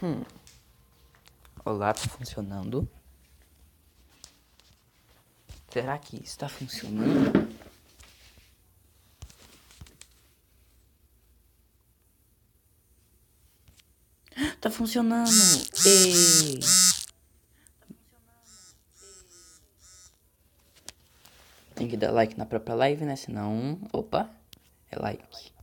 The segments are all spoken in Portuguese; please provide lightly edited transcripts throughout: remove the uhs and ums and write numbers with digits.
Olá, tá funcionando? Será que está funcionando? Tá funcionando! Ei! Tem que dar like na própria live, né? Senão... Opa! É like.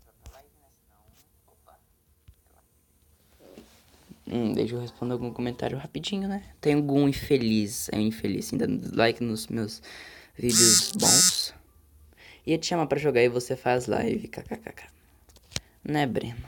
Deixa eu responder algum comentário rapidinho, né? Tem algum infeliz, ainda dando like nos meus vídeos bons. Ia te chamar pra jogar e você faz live, kkkk. Né, Breno?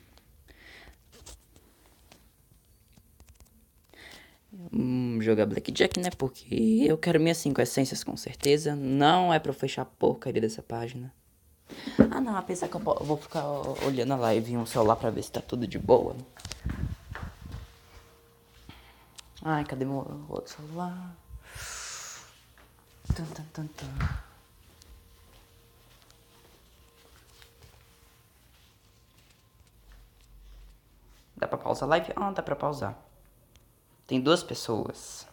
Jogar Blackjack, né? Porque eu quero minhas 5 essências com certeza. Não é pra eu fechar a porcaria dessa página. Ah, não, apesar que eu vou ficar olhando a live em um celular pra ver se tá tudo de boa. Ai, cadê meu outro celular? Tum, tum, tum, tum. Dá pra pausar a live? Ah, dá pra pausar. Tem 2 pessoas.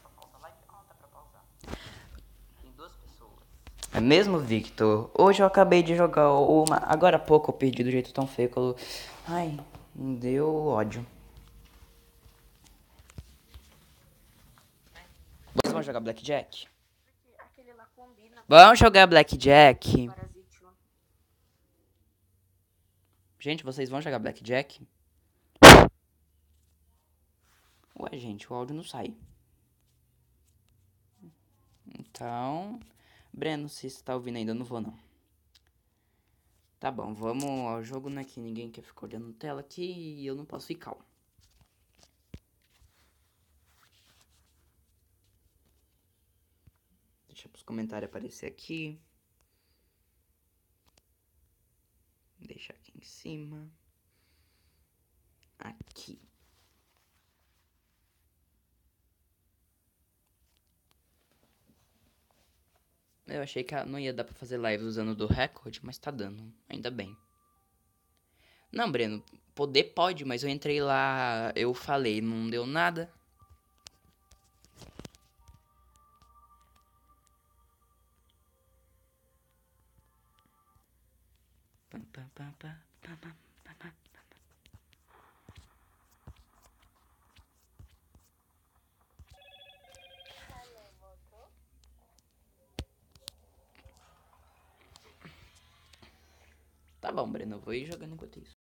É mesmo, Victor? Hoje eu acabei de jogar uma... Agora há pouco eu perdi do jeito tão feio que eu... Ai, me deu ódio. Vocês vão jogar Blackjack? Vamos jogar Blackjack. Gente, vocês vão jogar Blackjack? Ué, gente, o áudio não sai. Então... Breno, se você tá ouvindo ainda, eu não vou, não. Tá bom, vamos ao jogo, né? Que ninguém quer ficar olhando tela aqui e eu não posso ficar. Deixa os comentários aparecer aqui. Deixar aqui em cima. Aqui. Eu achei que não ia dar pra fazer live usando do Record, mas tá dando. Ainda bem. Não, Breno, poder pode, mas eu entrei lá, eu falei, não deu nada. Tá bom, Breno, eu vou ir jogando enquanto isso.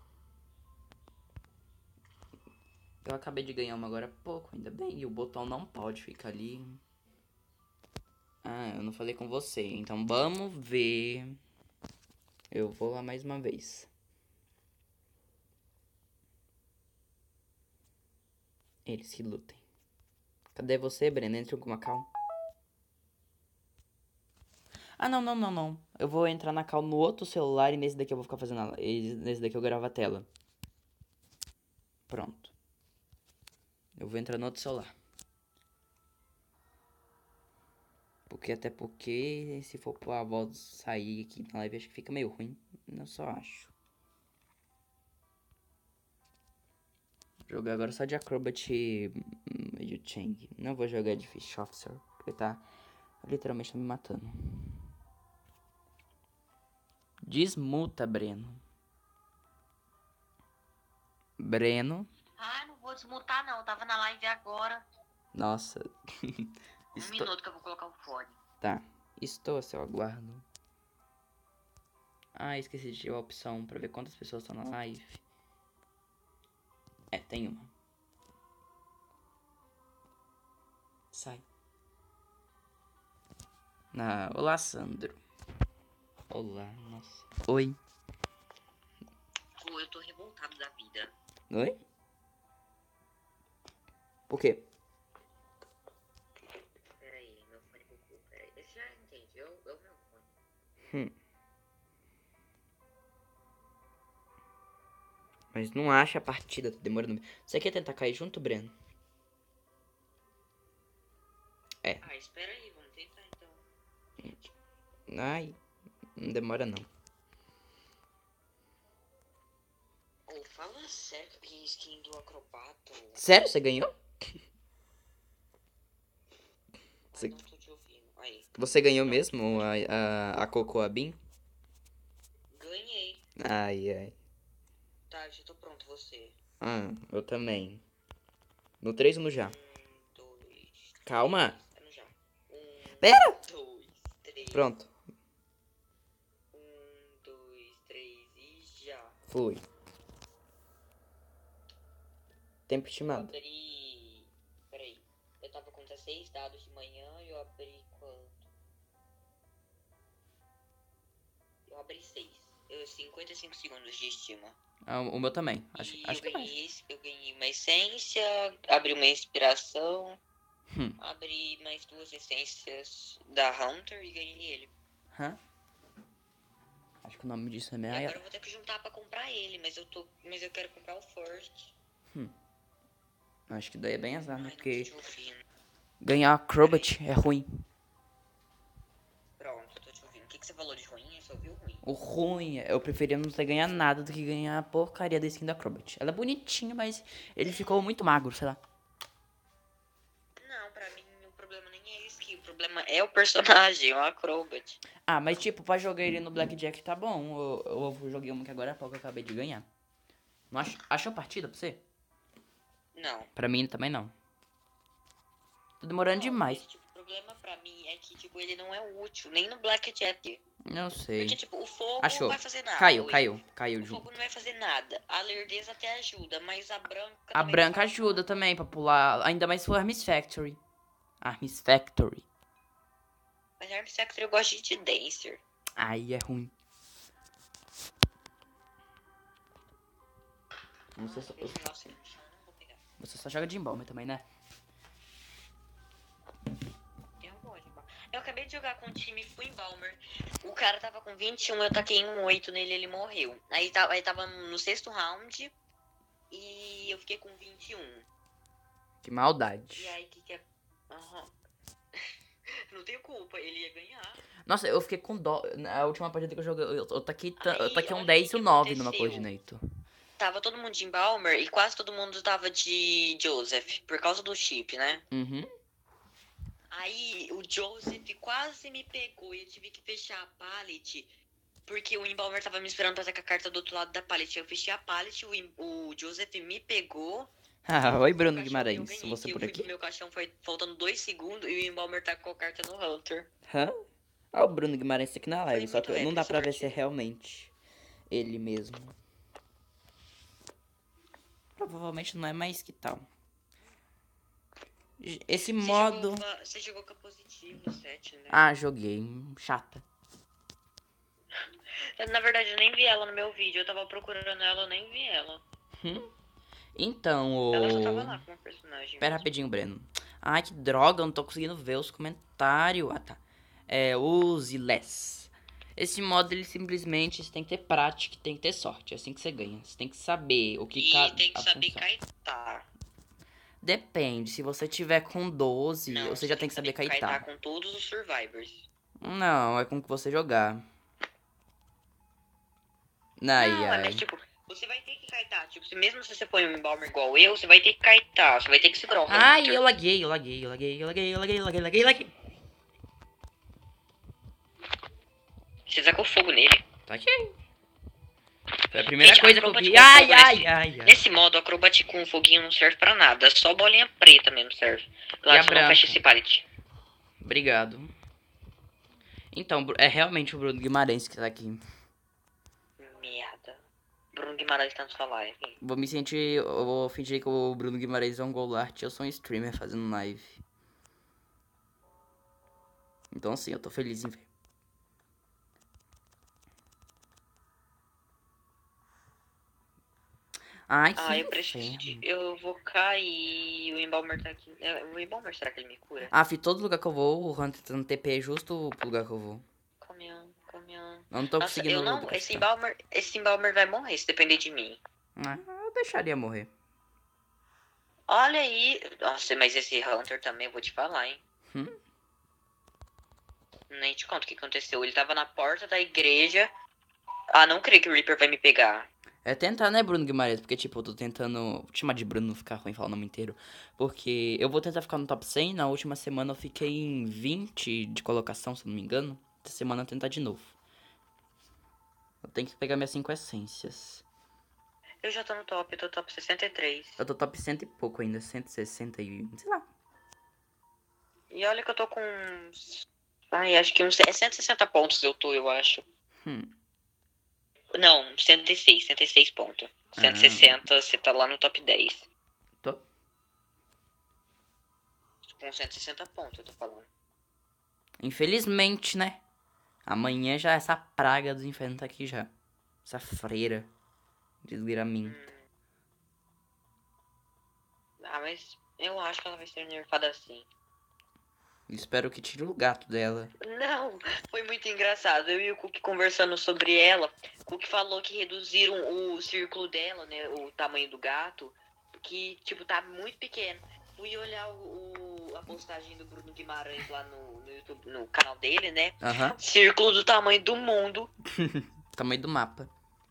Eu acabei de ganhar uma agora há pouco, ainda bem. E o botão não pode ficar ali. Ah, eu não falei com você. Então vamos ver. Eu vou lá mais uma vez. Eles que lutem. Cadê você, Breno? Entra em alguma cal. Ah, não, não, não, não. Eu vou entrar na cal no outro celular e nesse daqui eu vou ficar fazendo nesse daqui eu gravo a tela. Pronto. Eu vou entrar no outro celular. Até porque se for pra voz sair aqui na live acho que fica meio ruim. Eu só acho. Vou jogar agora só de Acrobat Medio Chang. Não vou jogar de Fish Officer, porque tá literalmente tá me matando. Desmuta, Breno. Breno. Ah, não vou desmutar não, eu tava na live agora. Nossa. Um minuto que eu vou colocar o fone. Tá. Estou a seu aguardo. Ah, esqueci de tirar a opção pra ver quantas pessoas estão na live. É, tem uma. Sai. Olá, Sandro. Olá, nossa. Oi. Eu tô revoltado da vida. Oi? Por quê? Peraí, meu fone bugou, peraí. Você já entendeu? Eu meu fone. Mas não acha a partida, tá demorando. Você quer tentar cair junto, Breno? É. Ah, espera aí, vamos tentar então. Ai, não demora não. Ou Fala sério que eu ganhei skin do Acrobato. Sério, você ganhou? Ai, não tô te ouvindo. Aí. Você ganhou Pronto. mesmo a Cocoa Bean? Ganhei. Ai, ai. Tá, já tô pronto, você. Ah, eu também. No 3 ou no já? 2, Calma. 3. É no já. Pera! 2, 3. Pronto. 2, 3 e já. Fui. Tempo Eu estimado. abri. Peraí. Eu tava com 16 dados de manhã e eu abri quanto? Eu abri 6. 55 segundos de estima. Ah, o meu também. E Acho que é mais. eu ganhei uma essência, abri uma inspiração, Hum. abri mais 2 essências da Hunter e ganhei ele. Hã? Acho que o nome disso é E meia. agora eu vou ter que juntar pra comprar ele, mas eu quero comprar o First. Acho que daí é bem azar, né? Ai, não tô Porque te ouvindo. ganhar Acrobat é ruim. Pronto, tô te ouvindo. O que você falou de ruim? Eu só ouvi o ruim. O ruim é eu preferia não ter ganhado nada do que ganhar a porcaria da skin da Acrobat. Ela é bonitinha, mas ele ficou muito magro, sei lá. Não, pra mim o problema nem é isso, que o problema é o personagem, o Acrobat. Ah, mas tipo, pra jogar ele no Blackjack tá bom. Eu joguei uma que agora há pouco eu acabei de ganhar. Não achou partida pra você? Não. Pra mim também não. Tô demorando demais. Mas, tipo, o problema pra mim é que, tipo, ele não é útil, nem no Blackjack. Não sei. Porque, tipo, o fogo Achou. não vai fazer nada. Caiu O junto. fogo não vai fazer nada. A lerdeza até ajuda, mas a branca A também branca não faz ajuda nada. também pra pular. Ainda mais se for Arms Factory. Arms Factory. Mas Arms Factory eu gosto de Dancer. Aí é ruim. Você só, Nossa, não vou pegar. você só joga de Embalmer também, né? Eu gosto de Balmer. Eu acabei de jogar com um time Full Balmer. O cara tava com 21, eu taquei um 8 nele, ele morreu. Aí tava no sexto round e eu fiquei com 21. Que maldade. E aí, que é... Aham. Não tenho culpa, ele ia ganhar. Nossa, eu fiquei com dó. Na última partida que eu joguei, eu taquei um Olha 10 e que um 9 numa aconteceu. Coordinator. Tava todo mundo de Embalmer e quase todo mundo tava de Joseph, por causa do chip, né? Uhum. Aí o Joseph quase me pegou e eu tive que fechar a pallet, porque o Embalmer tava me esperando pra sacar a carta do outro lado da pallet. Eu fechei a pallet, o Joseph me pegou. Ah, oi, O Bruno caixão e eu Guimarães. ganhei. Você Que eu por fui pro aqui? meu caixão, foi faltando 2 segundos e o Embalmer tá com a carta no Hunter. Hã? Ah, o Bruno Guimarães aqui na live. Foi Só muito que não épica dá essa pra ver se é partida. realmente ele mesmo. Provavelmente não é mais que tal. Esse modo. Você jogou com a positivo 7, né? Ah, joguei. Chata. Na verdade, eu nem vi ela no meu vídeo. Eu tava procurando ela, eu nem vi ela. Então, Ela só tava o. lá como personagem Pera mesmo. rapidinho, Breno. Ai, que droga, eu não tô conseguindo ver os comentários. Ah, tá. Use less. Esse modo, ele simplesmente você tem que ter prática, tem que ter sorte. É assim que você ganha. Você tem que saber o que E tem que a saber função. kaitar. Depende, se você tiver com 12, Não, você já tem que saber kaitar kaitar. com todos os survivors. Não, é com o que você jogar. Ai, Não, ai. mas tipo, você vai ter que kaitar. Tipo, mesmo se você for um Embalmer igual eu, você vai ter que kaitar. Você vai ter que segurar o Hunter. Ai, eu laguei. Você tacou fogo nele. Tá aqui. Foi a primeira Gente, coisa que eu Acrobat vi. com Ai, fogo ai, ai, ai. Nesse modo, Acrobat com foguinho não serve pra nada. Só bolinha preta mesmo serve. E a Claro, você não branca? fecha esse pallet. Obrigado. Então, é realmente o Bruno Guimarães que tá aqui. Merda. Bruno Guimarães tá na sua live. Eu vou fingir que o Bruno Guimarães é um Golart e eu sou um streamer fazendo live. Então assim, eu tô feliz em ver. Ai, que Eu preciso de... inferno. Eu vou cair. O Embalmer tá aqui. O Embalmer, será que ele me cura? Ah, fi, todo lugar que eu vou, o Hunter tá no TP justo pro lugar que eu vou. Caminhão, caminhão. Eu não tô Nossa, conseguindo eu não... castar. Esse Embalmer vai morrer se depender de mim. Ah, eu deixaria morrer. Olha aí. Nossa, mas esse Hunter também, eu vou te falar, hein. Nem te conto o que aconteceu. Ele tava na porta da igreja. Ah, não creio que o Reaper vai me pegar. É tentar, né, Bruno Guimarães? Porque, tipo, eu tô tentando. Vou chamar de Bruno, não ficar ruim falar o nome inteiro. Porque eu vou tentar ficar no top 100. Na última semana eu fiquei em 20 de colocação, se eu não me engano. Essa semana eu vou tentar de novo. Eu tenho que pegar minhas 5 essências. Eu já tô no top, eu tô top 63. Eu tô top 100 e pouco ainda, 160 e... sei lá. E olha que eu tô com ai, acho que uns 160 pontos eu acho. Não, 106 pontos. 160, você tá lá no top 10. Tô. Com 160 pontos, eu tô falando. Infelizmente, né? Amanhã já essa praga dos infernos tá aqui já. Essa freira. Desgraminta. Ah, mas eu acho que ela vai ser nerfada assim. Espero que tire o gato dela. Não, foi muito engraçado. Eu e o Cook conversando sobre ela. O Cook falou que reduziram o círculo dela, né? O tamanho do gato. Que, tipo, tá muito pequeno. Fui olhar a postagem do Bruno Guimarães lá no YouTube, no canal dele, né? Aham. Círculo do tamanho do mundo. Tamanho do mapa.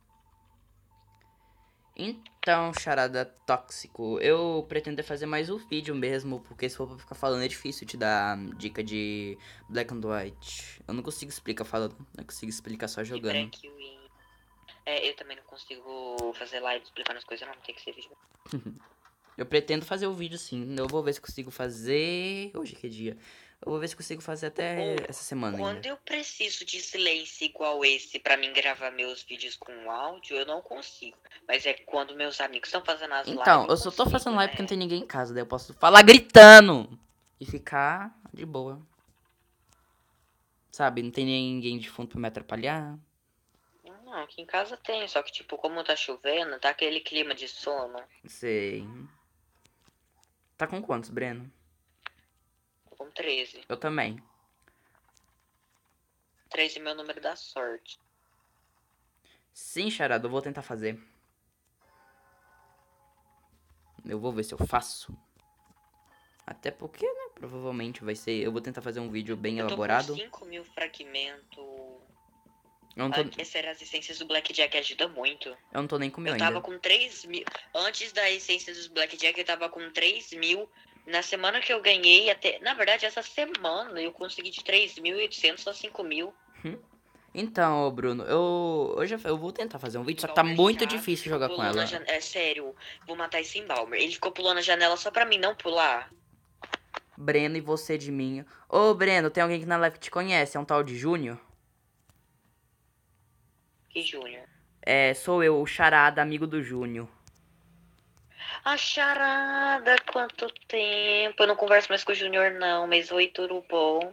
Então, charada tóxico, eu pretendo fazer mais um vídeo mesmo, porque se for pra ficar falando é difícil te dar dica de Black and White. Eu não consigo explicar falando, não consigo explicar só De jogando. Black Wing. É, eu também não consigo fazer live explicando as coisas, não. Tem que ser vídeo. Eu pretendo fazer o vídeo sim, eu vou ver se consigo fazer... Hoje que dia? Eu vou ver se consigo fazer até essa semana ainda. Quando eu preciso de silêncio igual esse pra mim gravar meus vídeos com áudio, eu não consigo. Mas é quando meus amigos estão fazendo as Então, lives, eu só tô consigo, fazendo live né? porque não tem ninguém em casa, daí eu posso falar gritando e ficar de boa. Sabe, não tem ninguém de fundo pra me atrapalhar. Não, aqui em casa tem, só que tipo, como tá chovendo, tá aquele clima de sono. Sei. Tá com quantos, Breno? Tô com 13. Eu também. 13 é meu número da sorte. Sim, charada, eu vou tentar fazer. Eu vou ver se eu faço. Até porque, né, provavelmente vai ser... Eu vou tentar fazer um vídeo bem Eu tô com elaborado. 5.000 fragmentos. Eu não tô, As essências do Blackjack ajudam muito. eu não tô nem com o meu Eu tava ainda. com 3.000. Antes da essência dos Blackjack, eu tava com 3.000. Na semana que eu ganhei, até. Na verdade, essa semana eu consegui de 3.800 a 5.000. Então, ô Bruno, eu vou tentar fazer um vídeo, só que tá Balmer muito chato, difícil ficou jogar com pulando ela. a janela. É sério, vou matar esse Balmer. Ele ficou pulando a janela só pra mim não pular. Breno e você de mim. Ô, Breno, tem alguém que na live que te conhece, é um tal de Júnior? Que Júnior. É, sou eu, o charada, amigo do Júnior. A charada, quanto tempo. Eu não converso mais com o Júnior, não, mas oi, tudo bom?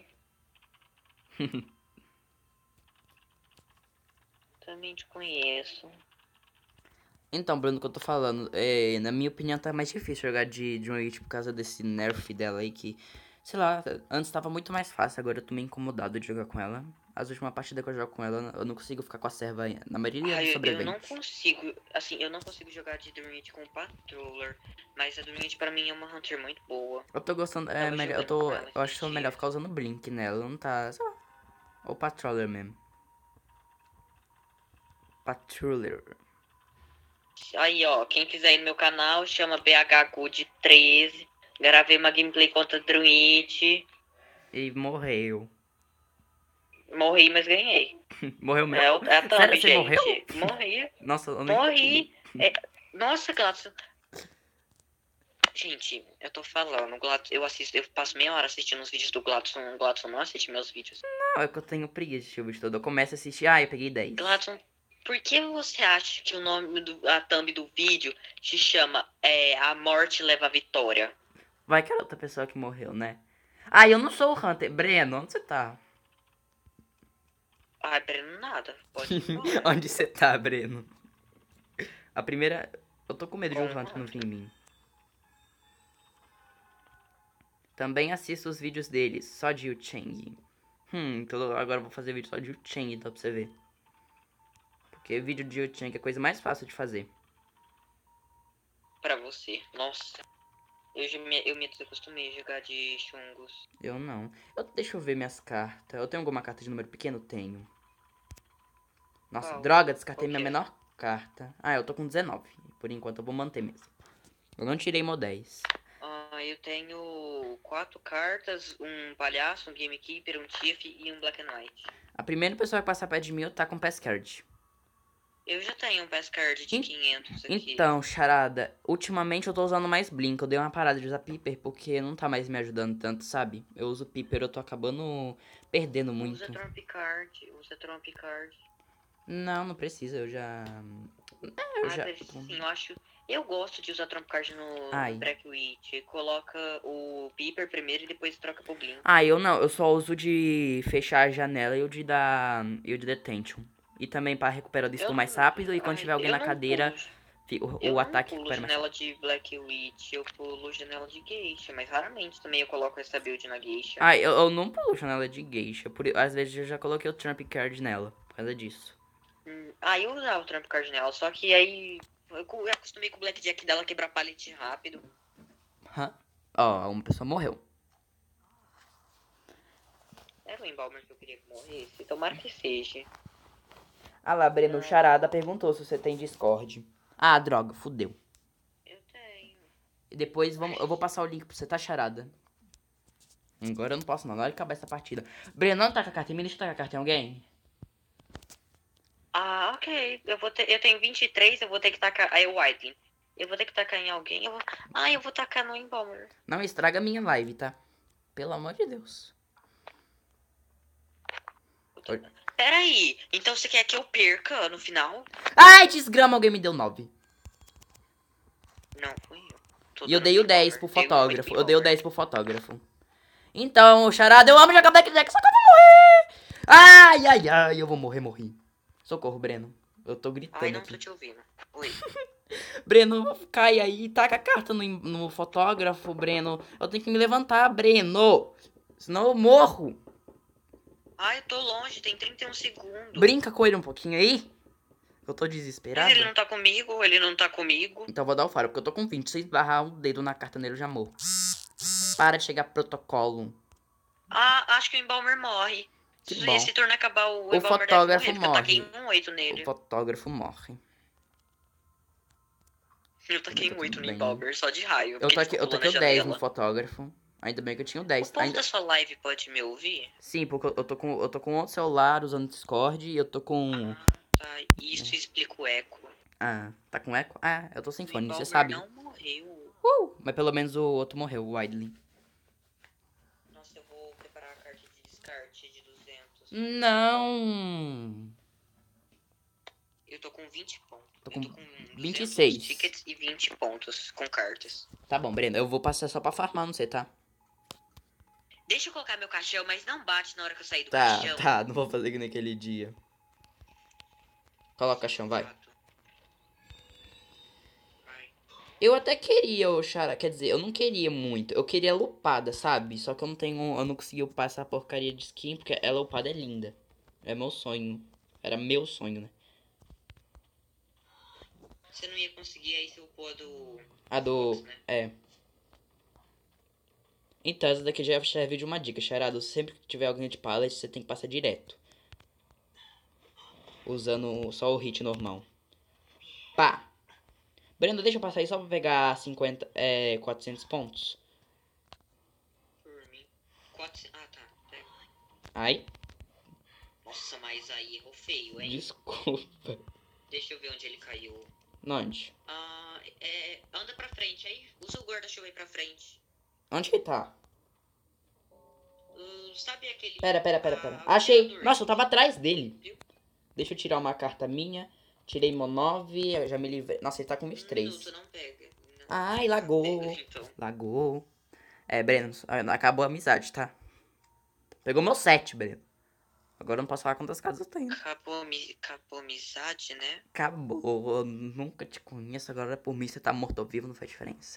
Também te conheço. Então, Bruno, o que eu tô falando, na minha opinião tá mais difícil jogar de John Wick por causa desse nerf dela aí que, sei lá, antes tava muito mais fácil, agora eu tô meio incomodado de jogar com ela. As últimas partidas que eu jogo com ela, eu não consigo ficar com a serva na maioria dos Ai, eu não sobreviventes. consigo, assim, eu não consigo jogar de Dreamwitch com Patroller, mas a Dreamwitch pra mim é uma Hunter muito boa. Eu tô gostando, Tava melhor, jogando com ela eu acho esses que é melhor dias. ficar usando Blink nela, não tá, sei lá, ou Patroller mesmo. Patroller. Aí, ó, quem quiser ir no meu canal, chama BHGood13. Gravei uma gameplay contra Druid. E morreu. Morri, mas ganhei. Morreu É, mesmo? é a Sério, thumb, você morreu? gente. Morri. Nossa, eu nem calculei. Morri. É, nossa, Gladson. Gente, eu tô falando, eu passo meia hora assistindo os vídeos do Gladson. O Gladson não assiste meus vídeos. Não, é que eu tenho preguiça de assistir o vídeo todo. Eu começo a assistir, eu peguei 10. Gladson, por que você acha que o nome a thumb do vídeo se chama A Morte Leva a Vitória? Vai que era outra pessoa que morreu, né? Ah, eu não sou o Hunter. Breno, onde você tá? Ai, Breno, nada. Pode ir embora. Onde você tá, Breno? A primeira... Eu tô com medo de Com um Hunter não vir em mim. Também assisto os vídeos deles, só de Yu Chang. Então agora eu vou fazer vídeo só de Yu Chang, então pra você ver. Porque vídeo de Yu Chang é a coisa mais fácil de fazer. Pra você. Nossa. Eu me acostumei a jogar de chungos. Eu não. Deixa eu ver minhas cartas. Eu tenho alguma carta de número pequeno? Tenho. Nossa, Qual? droga, descartei Qual minha que é? menor carta. Ah, eu tô com 19. Por enquanto eu vou manter mesmo. Eu não tirei Mo 10. Eu tenho 4 cartas, um palhaço, um gamekeeper, um Tiff e um Black and White. A primeira pessoa que passar perto de mim, eu tá com Pass Card. Eu já tenho um Pass Card de 500 aqui. Então, charada, ultimamente eu tô usando mais Blink. Eu dei uma parada de usar Piper porque não tá mais me ajudando tanto, sabe? Eu uso Piper, eu tô acabando perdendo muito. Usa Trump Card. Não precisa, eu já... Sim, eu gosto de usar Trump Card no Black Witch. Coloca o Piper primeiro e depois troca pro Blink. Eu não, eu só uso de fechar a janela e o de dar... e o de detention. E também pra recuperar o distro mais rápido e quando tiver alguém na cadeira, o ataque recupera mais janela de Black Witch, eu pulo janela de Geisha, mas raramente também eu coloco essa build na Geisha. Eu não pulo janela de Geisha, às vezes eu já coloquei o Trump Card nela, por causa disso. Eu usava o Trump Card nela, só que aí eu acostumei com o Blackjack dela quebrar pallet rápido. Uma pessoa morreu. Era o Embalmer que eu queria que morresse, tomara que seja. Lá, Breno, Charada perguntou se você tem Discord. Droga, fudeu. Eu tenho. E depois eu vou passar o link pra você, tá, Charada? Agora eu não posso não, na hora que acabar essa partida. Breno, não tá com a carta em mim? Deixa eu tacar a carta em alguém. Ok. Eu tenho 23, eu vou ter que tacar... Aí o Whiting. Eu vou ter que tacar em alguém. Eu vou tacar no Embalmer. Não estraga a minha live, tá? Pelo amor de Deus. Pera aí. Então você quer que eu perca no final? Ai, desgrama, alguém me deu 9. Não, fui eu. E eu dei o 10 pro fotógrafo. Eu dei o 10 pro fotógrafo. Então, Charada, eu amo jogar Blackjack, só que eu vou morrer. Ai, eu vou morri. Socorro, Breno. Eu tô gritando não aqui. tô te ouvindo. Oi. Breno, cai aí, taca a carta no fotógrafo, Breno. Eu tenho que me levantar, Breno. Senão eu morro. Eu tô longe, tem 31 segundos. Brinca com ele um pouquinho aí. Eu tô desesperado. Mas ele não tá comigo. Então eu vou dar o faro, porque eu tô com 20. Se esbarrar o dedo na carta nele, eu já morro. Para de chegar protocolo. Acho que o Embalmer morre. Se tornar acabar o Embalmer fotógrafo morre. Eu taquei um 8 nele. O fotógrafo morre. Eu taquei um 8 no Embalmer, só de raio. Eu taquei o 10 no fotógrafo. Ainda bem que eu tinha o 10. O povo da sua live pode me ouvir? Sim, porque eu tô com outro celular usando Discord e eu tô com... Isso explica o eco. Tá com eco? Eu tô sem fone, você O sabe. não morreu. Mas pelo menos o outro morreu, o Widely. Nossa, eu vou preparar a carta de descarte de 200. Não! Eu tô com 20 pontos. Tô com 26 26 tickets e 20 pontos com cartas. Tá bom, Breno, eu vou passar só pra farmar, não sei, tá? Deixa eu colocar meu caixão, mas não bate na hora que eu sair do caixão. Tá, não vou fazer que naquele dia. Coloca o caixão, vai. Eu até queria, Xara, quer dizer, eu não queria muito. Eu queria a lupada, sabe? Só que eu não consegui upar essa porcaria de skin, porque a lupada é linda. É meu sonho. Era meu sonho, né? Você não ia conseguir aí se upou a do... Fox, né? É. Então, essa daqui já serve de uma dica, Charado. Sempre que tiver alguém de pallet, você tem que passar direto. Usando só o hit normal. Pá! Brenda, deixa eu passar aí só pra pegar 400 pontos. Por mim. 400... tá. Ai. Nossa, mas aí errou feio, hein? Desculpa. Deixa eu ver onde ele caiu. Onde? Anda pra frente aí. Usa o guarda-chuva aí pra frente. Onde que tá? Sabe aquele... Pera. Achei. Nossa, eu tava atrás dele. Viu? Deixa eu tirar uma carta minha. Tirei Mo 9, eu já me livrei. Nossa, ele tá com 23. Tu não pega. Não. Ai, lagou. Pega, então. Lagou. Breno, acabou a amizade, tá? Pegou meu 7, Breno. Agora eu não posso falar quantas casas eu tenho. Acabou a amizade, né? Acabou. Eu nunca te conheço. Agora por mim você tá morto ou vivo, não faz diferença.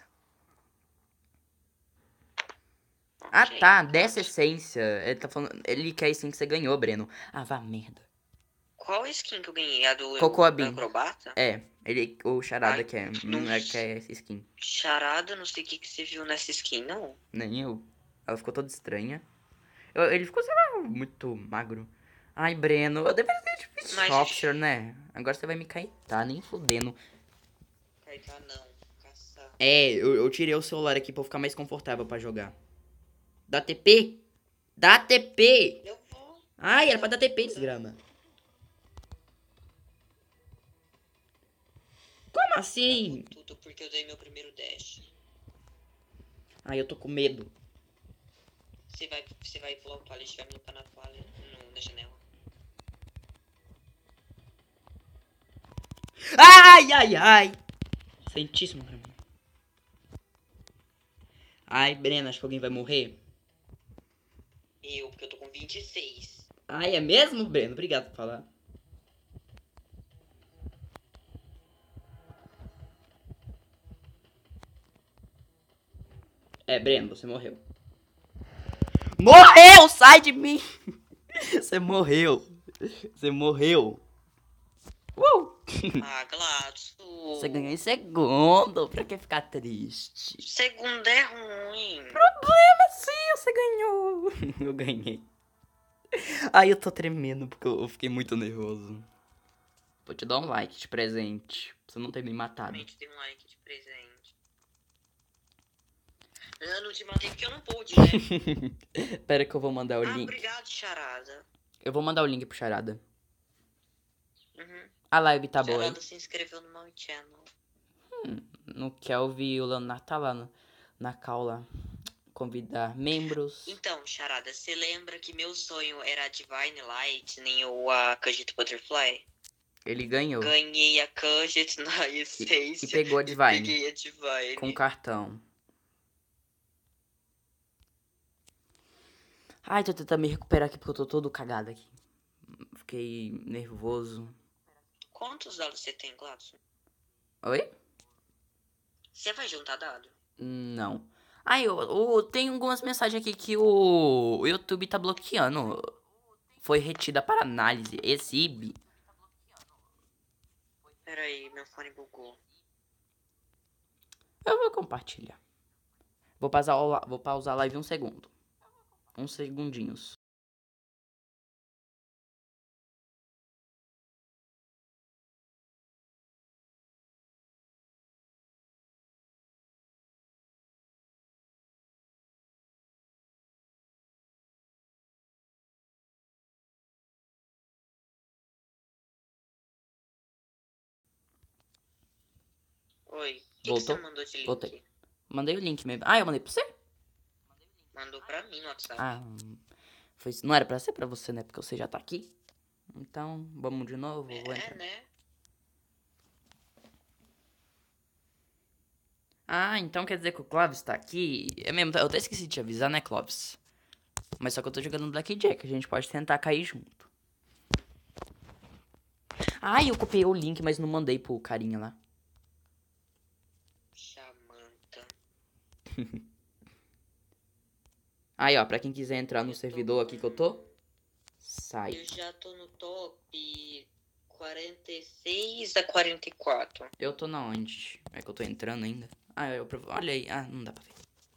Okay. Tá. Dessa essência. Ele tá falando. Ele quer a skin que você ganhou, Breno. Vá merda. Qual skin que eu ganhei? A do Cocoabin. Acrobata? O Charada quer essa skin. Charada, não sei o que você viu nessa skin, não. Nem eu. Ela ficou toda estranha. Ele ficou, sei lá, muito magro. Ai, Breno, eu deveria ter difícil officer, né? Agora você vai me caetar, nem fudendo. Caetar não. Caçar. É, eu tirei o celular aqui pra eu ficar mais confortável pra jogar. Dá TP? Dá TP! Eu vou. Ai, era pra dar TP, desgrama. Como assim? Tudo porque eu dei meu primeiro dash. Ai, eu tô com medo. Você vai pular o pallet e vai me limpar na pallet, na janela. Ai, ai, ai. Santíssimo pra mim. Ai, Breno, acho que alguém vai morrer. Porque eu tô com 26. Ai, é mesmo, Breno? Obrigado por falar. É, Breno, você morreu. Morreu! Sai de mim! Você morreu. Você morreu. Ah, Gladys. Você ganhou em segundo. Pra que ficar triste? Segundo é ruim. Problema sim, você ganhou. Eu ganhei. Ai, eu tô tremendo porque eu fiquei muito nervoso. Vou te dar um like de presente. Pra você não ter me matado. Realmente tem um like de presente. Eu não te matei porque eu não pude, né? Pera que eu vou mandar o link. Obrigado, charada. Eu vou mandar o link pro Charada. Uhum. A live tá boa, hein? Charada se inscreveu no meu channel. No Kelvin, o Leonardo tá lá na caula. Convidar membros. Então, charada, você lembra que meu sonho era a Divine Lightning ou a Khajiit Butterfly? Ele ganhou. Ganhei a Khajiit na essência. E pegou a Divine. Peguei a Divine. Com cartão. Ai, tô tentando me recuperar aqui porque eu tô todo cagado aqui. Fiquei nervoso. Quantos dados você tem, Gladson? Oi? Você vai juntar dado? Não. Ai, eu tenho algumas mensagens aqui que o YouTube tá bloqueando. Foi retida para análise. Exibe. Pera aí, meu fone bugou. Eu vou compartilhar. Vou pausar a live um segundo. Uns segundinhos. Oi, o que Voltou? você mandou de link? Voltei. Mandei o link mesmo. Ah, eu mandei pra você? Mandou pra mim no WhatsApp. Ah, não era pra ser pra você, né? Porque você já tá aqui. Então, vamos de novo. Vou entrar. Né? Ah, então quer dizer que o Clóvis tá aqui? É mesmo, eu até esqueci de te avisar, né, Clóvis? Mas só que eu tô jogando Blackjack, a gente pode tentar cair junto. Ah, eu copiei o link, mas não mandei pro carinha lá. Samantha. Aí, ó, pra quem quiser entrar no servidor aqui que eu tô, sai. Eu já tô no top 46 a 44. Eu tô na onde? É que eu tô entrando ainda. Ah, olha aí. Ah, não dá pra ver.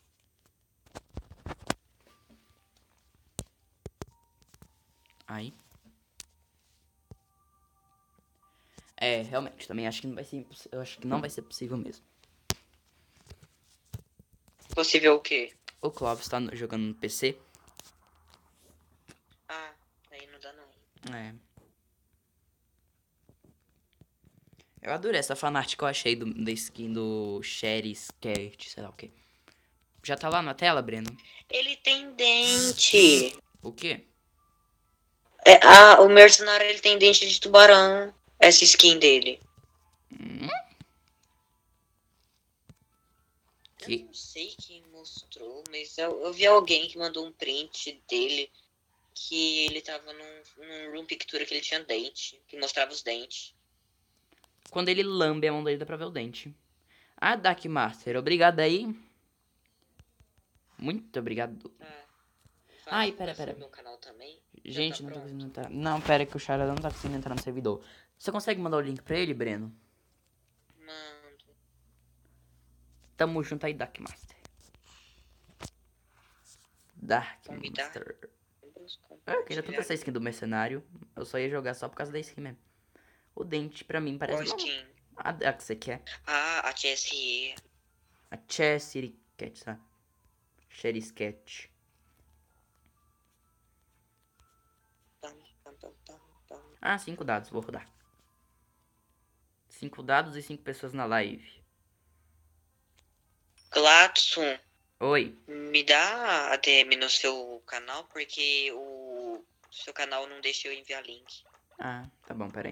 Aí. É, realmente, também acho que não vai ser eu acho que não vai ser possível mesmo. Possível o quê? O Clóvis tá jogando no PC. Ah, aí não dá não. É. Eu adorei essa fanart que eu achei da skin do Sherry Skirt, sei lá o que. Já tá lá na tela, Breno? Ele tem dente. O quê? O mercenário ele tem dente de tubarão. Essa skin dele. Que? Eu não sei quem mostrou, mas eu vi alguém que mandou um print dele. Que ele tava num room picture que ele tinha dente. Que mostrava os dentes. Quando ele lambe a mão dele dá pra ver o dente. Ah, Dark Master, obrigado aí. Muito obrigado. Ai, pera. Meu canal também. Gente, tá não tô pronto? conseguindo entrar. Não, pera que o Charada não tá conseguindo entrar no servidor. Você consegue mandar o link pra ele, Breno? Mando. Tamo junto aí, Dark Master. Dark Convidar. Master. Eu queria toda essa skin do mercenário. Eu só ia jogar só por causa da skin mesmo. O dente pra mim parece uma... Gostinho. A que você quer. Ah, a Jessie. A Chessy Cat, tá? Cherish Cat. Ah, 5 dados, vou rodar. 5 dados e 5 pessoas na live. Gladson, Oi. me dá ADM no seu canal, porque o seu canal não deixa eu enviar link. Ah, tá bom, peraí.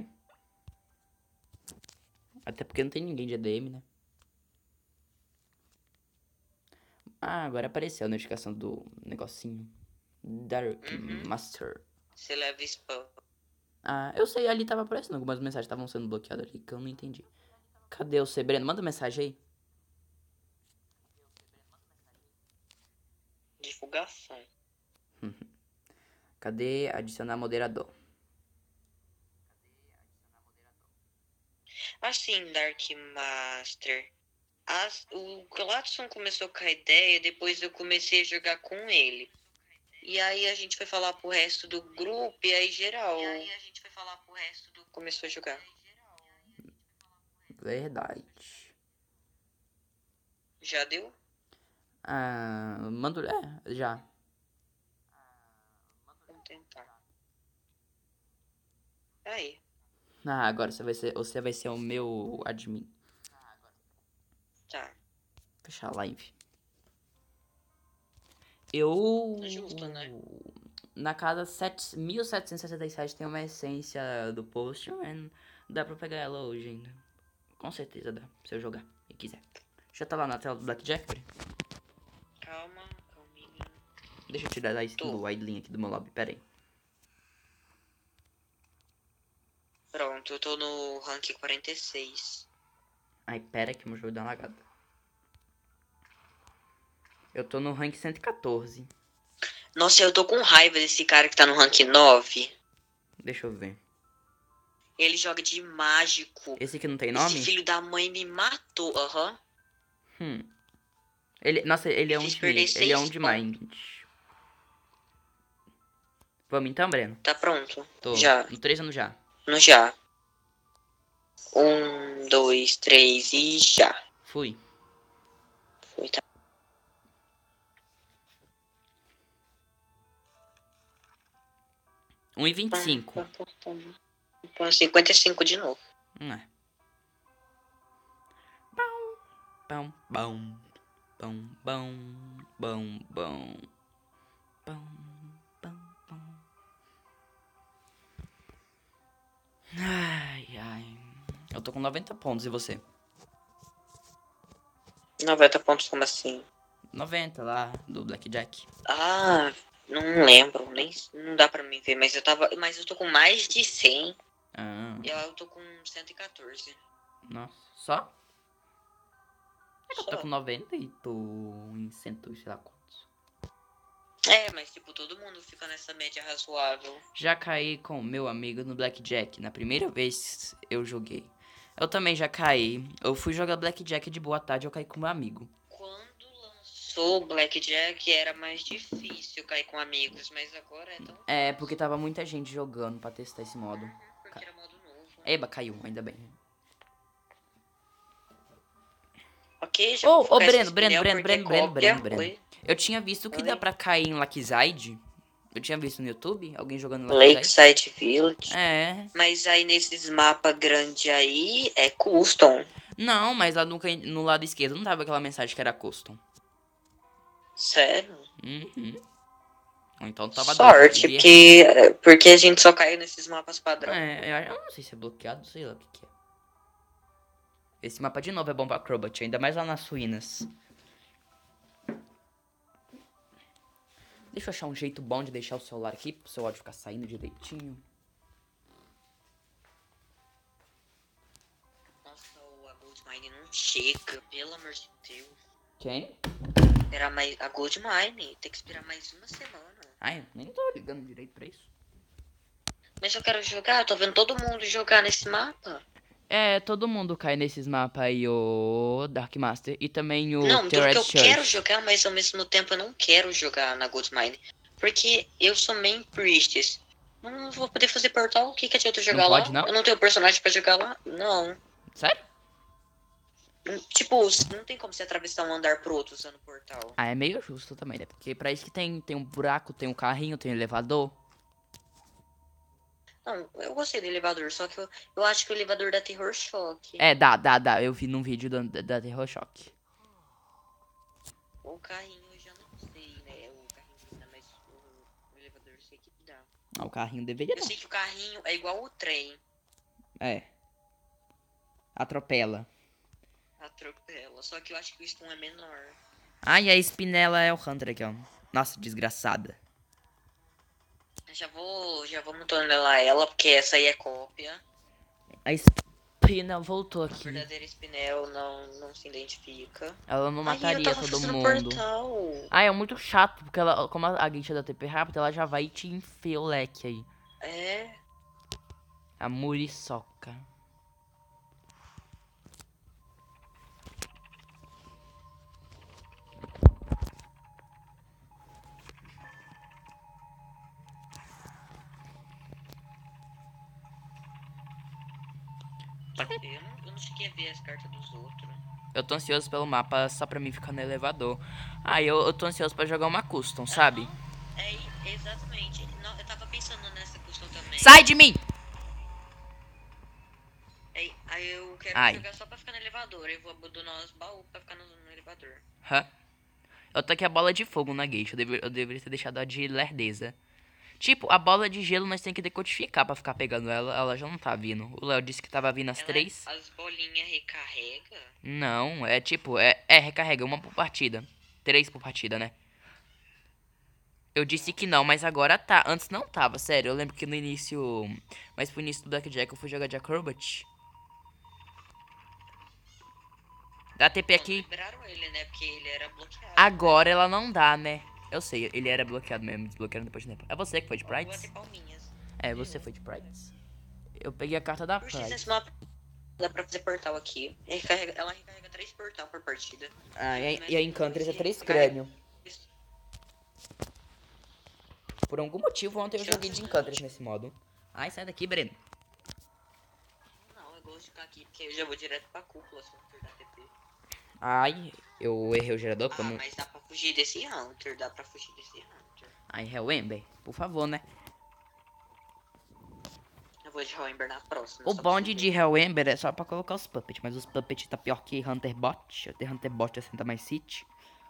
Até porque não tem ninguém de ADM, né? Ah, agora apareceu a notificação do negocinho. Dark Master. Você leva spam. Ah, eu sei, ali tava aparecendo algumas mensagens estavam sendo bloqueadas ali, que eu não entendi. Cadê o Breno? Manda mensagem aí. Divulgação. Cadê adicionar moderador? Assim, Dark Master. O Gladson começou com a ideia, depois eu comecei a jogar com ele. E aí a gente foi falar pro resto do grupo, e aí geral começou a jogar. Verdade. Já deu? Ah, manda... É, já. Vamos tentar. Aí. Ah, agora você vai ser o meu admin. Tá. Fechar a live. Eu... Justo, né? Na casa 1767 tem uma essência do Postman. Dá pra pegar ela hoje ainda. Com certeza dá, se eu jogar e quiser. Já tá lá na tela do Blackjack, Pri? Calminho. Deixa eu tirar o idling aqui do meu lobby, pera aí. Pronto, eu tô no rank 46. Ai, pera que o meu jogo dá uma lagada. Eu tô no rank 114. Nossa, eu tô com raiva desse cara que tá no rank 9. Deixa eu ver. Ele joga de mágico. Esse aqui não tem nome? Esse filho da mãe me matou, aham. Nossa, ele é um Fiz de perder mim. Ele é um 6 de pontos. mind. Vamos então, Breno? Tá pronto? Tô. Já. No 3 anos já. No já. 1, 2, 3 e já. Fui. Foi, tá. E 25. 55 de novo. É. Bom, bom. Bom, bom. Bom, bom. Bom, bom, bom. Ai, ai. Eu tô com 90 pontos, e você? 90 pontos, como assim? 90 lá, do Blackjack. Ah, não lembro, nem não dá pra mim ver, mas eu tô com mais de 100. Ah, E eu tô com 114. nossa. Só? É que eu tô Só. com 90 e tô em 100, sei lá quantos. É, mas tipo, todo mundo fica nessa média razoável. Já caí com meu amigo no Blackjack, na primeira vez eu joguei. Eu também já caí. Eu fui jogar Blackjack de boa tarde, eu caí com meu amigo. Quando lançou o Blackjack era mais difícil cair com amigos, mas agora é tão... É, porque tava muita gente jogando pra testar esse modo. Porque era modo novo. Eba, caiu, ainda bem. Ok, já vou focar esse Breno. cópia. Oi? Eu tinha visto que Oi? dá pra cair em Lakeside. Eu tinha visto no YouTube alguém jogando em Lakeside. Lakeside Village. É. Mas aí nesses mapas grandes aí é custom. Não, mas lá no lado esquerdo não tava aquela mensagem que era custom. Sério? Uhum. Ou então tava Sorte, porque a gente só caiu nesses mapas padrão. É, eu não sei se é bloqueado, sei lá o que é. Esse mapa de novo é bom pra Acrobat, ainda mais lá nas ruínas. Deixa eu achar um jeito bom de deixar o celular aqui, pro seu áudio ficar saindo direitinho. Nossa, a Goldmine não chega, pelo amor de Deus. Quem? Esperar mais, a Goldmine tem que esperar mais uma semana. Ai, eu nem tô ligando direito pra isso. Mas eu quero jogar, eu tô vendo todo mundo jogar nesse mapa. É, todo mundo cai nesses mapas aí, o Dark Master e também o Não, The Red porque eu Church. quero jogar, mas ao mesmo tempo eu não quero jogar na Goldmine. Porque eu sou main priestess. Não vou poder fazer portal? O que adianta eu jogar Não lá? pode, não? Eu não tenho personagem pra jogar lá? Não. Sério? Tipo, não tem como você atravessar um andar pro outro usando portal. Ah, é meio justo também, né? Porque pra isso que tem um buraco, tem um carrinho, tem um elevador. Não, eu gostei do elevador, só que eu acho que o elevador dá terror choque. É, dá. Eu vi num vídeo da Terror Shock. O carrinho eu já não sei, né? O carrinho dá, mas o elevador eu sei que dá. Ah, o carrinho deveria Eu dar. sei que o carrinho é igual o trem. É. Atropela. Atropela. Só que eu acho que o stun é menor. Ah, e a Spinella é o Hunter aqui, ó. Nossa, desgraçada. Já vou montando ela, porque essa aí é cópia. A Spinella voltou A aqui. verdadeira Spinel não se identifica. Ela não Ai, eu mataria tava todo fazendo mundo. portal. Ah, é muito chato, porque ela, como a guincha da TP rápida, ela já vai e te enfia o leque aí. É. A muriçoca. Eu não cheguei a ver as cartas dos outros. Eu tô ansioso pelo mapa só pra mim ficar no elevador. Ah, eu tô ansioso pra jogar uma custom, sabe? É, exatamente. Não, eu tava pensando nessa questão também. Sai de mim! Aí eu quero Ai. jogar só pra ficar no elevador. Eu vou abandonar os baús pra ficar no elevador. Hã? Eu tô aqui a bola de fogo na gueixa. Eu deveria ter deixado a de lerdeza. Tipo, a bola de gelo nós tem que decodificar pra ficar pegando ela. Ela já não tá vindo. O Léo disse que tava vindo as 3. As bolinhas recarrega? Não, é tipo, recarrega uma por partida. 3 por partida, né? Eu disse que não, mas agora tá. Antes não tava, sério. Eu lembro que no início. Mas pro início do Blackjack eu fui jogar de Acrobat. Dá TP aqui. Liberaram ele, né? Porque ele era bloqueado. Agora ela não dá, né? Eu sei, ele era bloqueado mesmo. Desbloquearam depois de tempo. É você que foi de Prides? É, você foi de Prides. Eu peguei a carta da Pride. Esse mapa dá pra fazer portal aqui. Ela recarrega 3 portal por partida. Ah, e a Encantress é 3 crânio. Por algum motivo ontem eu joguei de Encantress nesse modo. Ai, sai daqui, Breno. Não, eu gosto de ficar aqui porque eu já vou direto pra cúpula se Hunter dar TP. Ai, eu errei o gerador. Ah, mas dá pra fugir desse Hunter, Ai, Hellwember, por favor, né? Eu vou de Hellwember na próxima. O bonde de Hellwember é só pra colocar os puppets, mas os puppets tá pior que Hunter Bot. Eu tenho Hunter Bot 60 mais City.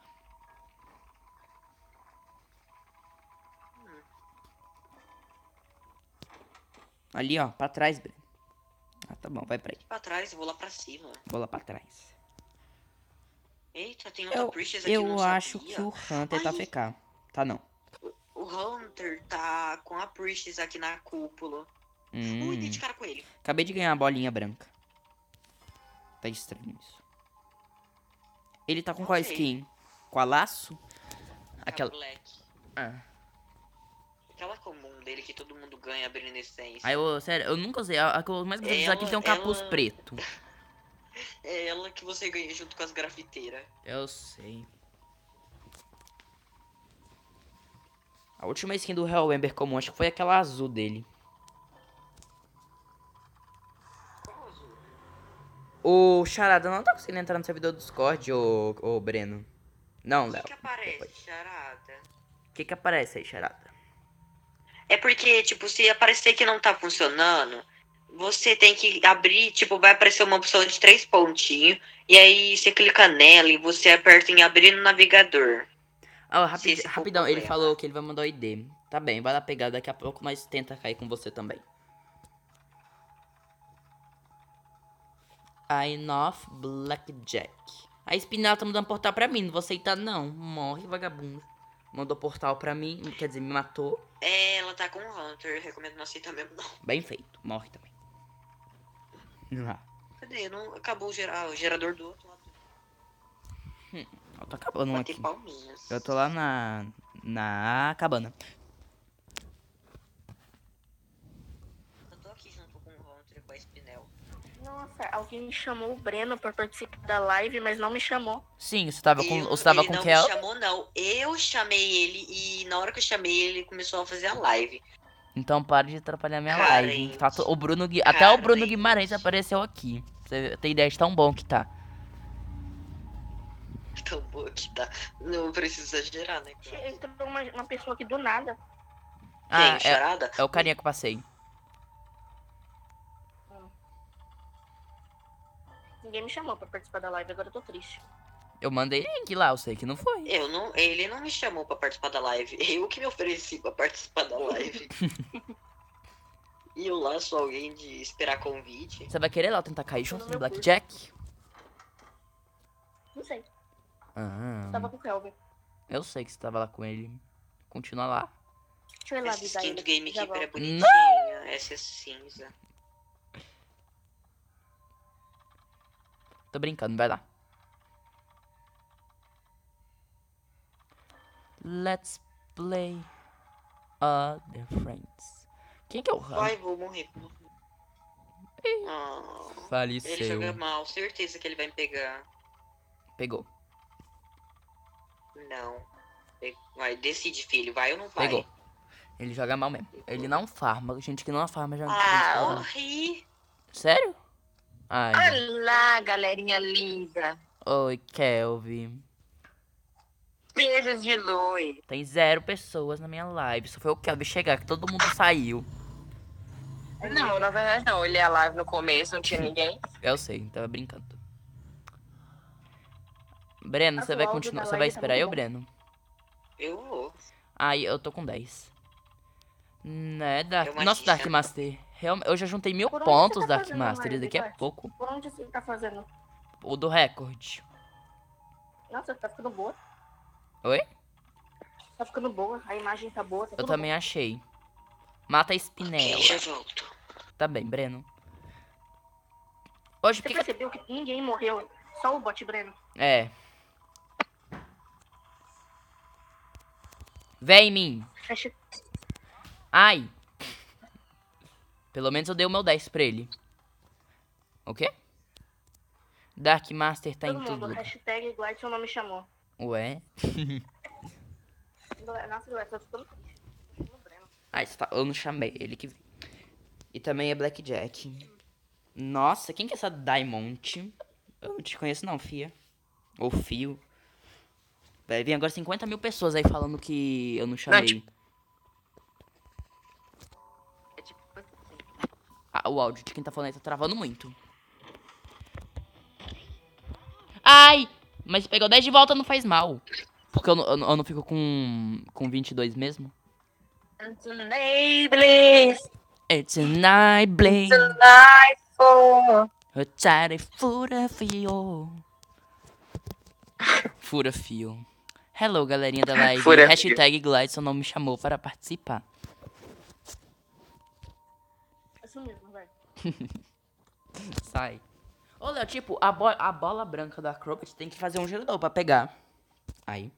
Ali, ó, pra trás, Breno. Ah, tá bom, vai pra aí. Pra trás, eu vou lá pra cima. Vou lá pra trás. Eita, tem outra Priestess aqui, eu acho que o Hunter tá FK. Tá não. O Hunter tá com a Priestess aqui na cúpula. Ui, dei de cara com ele. Acabei de ganhar a bolinha branca. Tá estranho isso. Ele tá com qual skin? Com a laço? Aquela... Black. Ah. Aquela comum dele que todo mundo ganha abrindo essência. Aí sério, eu nunca usei. A que eu mais gostei de usar aqui tem um capuz preto. É ela que você ganha junto com as grafiteiras. Eu sei. A última skin do Hellwember comum, acho que foi aquela azul dele. O Charada não tá conseguindo entrar no servidor do Discord, ô Breno. Não, Léo. O que aparece, Charada? O que aparece aí, Charada? É porque, tipo, se aparecer que não tá funcionando, você tem que abrir, tipo, vai aparecer uma opção de 3 pontinhos, e aí você clica nela e você aperta em abrir no navegador. Ah, rapidão, ele falou que ele vai mandar o ID. Tá bem, vai lá pegar, daqui a pouco nós tenta cair com você também. Enough Blackjack. A Spinella tá mandando portal pra mim, não vou aceitar não. Morre, vagabundo. Mandou portal pra mim, quer dizer, me matou. É, ela tá com o Hunter, recomendo não aceitar mesmo não. Bem feito, morre também. Cadê? Não, acabou o gerador do outro lado. Eu tô acabando um aqui. Palminhas. Eu tô lá na cabana. Eu tô aqui junto com o Hunter e com a Spinel. Nossa, alguém me chamou o Breno pra participar da live, mas não me chamou. Sim, você tava com ele o Kel? Não me chamou, não. Eu chamei ele e na hora que eu chamei ele começou a fazer a live. Então para de atrapalhar minha Carente. live. O Bruno, até o Bruno Carente. Guimarães apareceu aqui. Você tem ideia de tão bom que tá. Tão boa que tá. Não precisa exagerar, né? cara? Entrou uma pessoa aqui do nada. Ah, Quem? Charada? é o carinha que eu passei. Ninguém me chamou pra participar da live, agora eu tô triste. Eu mandei link lá, eu sei que não foi. Ele não me chamou pra participar da live. Eu que me ofereci pra participar da live. E eu lá sou alguém de esperar convite. Você vai querer lá tentar cair junto no no meu Blackjack? Não sei. Ah, Tava com o Kelvin. eu sei que você tava lá com ele. Continua lá. Deixa eu ir lá Essa avisar skin ele. do Gamekeeper é volto. bonitinha. Essa é cinza. Tô brincando, vai lá. Let's play other friends. Quem que é o Han? Vai, vou morrer. Ah, ele Faleceu. joga mal. Certeza que ele vai me pegar. Pegou. Não. Vai, decide, filho. Vai ou não vai? Pegou. Ele joga mal mesmo. Ele não farma. Gente que não farma já Ah, não. morri. Sério? Ai. Olá, galerinha linda. Oi, Kelvin. Beijos de luz. Tem 0 pessoas na minha live. Só foi o Kelvin chegar, que todo mundo saiu. Não, na verdade não. Eu olhei a live no começo, não tinha ninguém. Eu sei, tava brincando. Breno, Nossa, você vai o áudio continuar. da Você vai live tá esperar muito eu, bom. Breno? Eu vou. Ai, eu tô com 10. Né, Dark... É uma Nossa, dica. Dark Master. Eu já juntei 1000 Por onde pontos, você tá Dark fazendo Master. E live, daqui a Bart? pouco. Por onde você tá fazendo? O do recorde. Nossa, tá ficando boa. Oi? Tá ficando boa. A imagem tá boa. Tá Eu tudo também achei. Mata a Ok, Spinella. já volto. Tá bem, Breno. Hoje, bom. Você por que percebeu que ninguém morreu? Só o bot Breno. É. Vem em mim. Hashtag- Ai. Pelo menos eu dei o meu 10 pra ele. O quê? Dark Master tá Todo em mundo. tudo. Hashtag Gladson não me chamou. Ué? Nossa, Gladson, tá ficando triste. No Breno. Ah, eu não chamei, ele que veio. E também é Blackjack. Nossa, quem que é essa Diamond? Eu não te conheço não, fia. Ou fio. Vai vir agora 50 mil pessoas aí falando que eu não chamei. É tipo assim. Ah, o áudio de quem tá falando aí tá travando muito. Ai! Mas se pegar o 10 de volta não faz mal. Porque eu não fico com 22 mesmo. Nameless, It's an eye blame. life for. Rotare fura fio. Fura fio. Hello, galerinha da live. Fura fio. Hashtag Gladson não me chamou para participar. Isso mesmo, vai. Sai. Ô, Léo, tipo, a bola branca da Acrobat tem que fazer um gerador pra pegar. Aí.